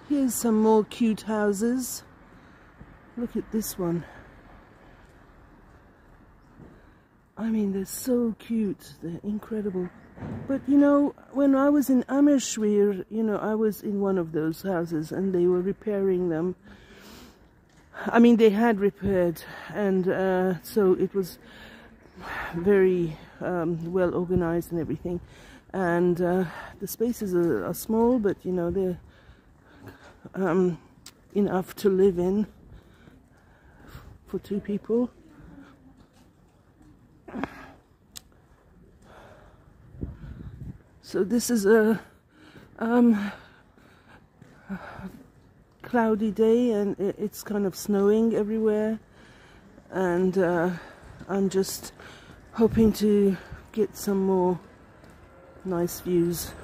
Here's some more cute houses. Look at this one. I mean, they're so cute. They're incredible. But you know, when I was in Amersfoort, you know, I was in one of those houses and they were repairing them. I mean, they had repaired, and so it was very well organized and everything. And the spaces are small, but you know, they're enough to live in for 2 people. So this is a cloudy day, and it's kind of snowing everywhere, and I'm just hoping to get some more nice views.